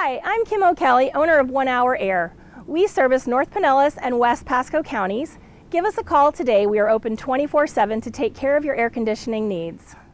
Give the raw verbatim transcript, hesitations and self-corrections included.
Hi, I'm Kim O'Kelly, owner of One Hour Air. We service North Pinellas and West Pasco counties. Give us a call today. We are open twenty-four seven to take care of your air conditioning needs.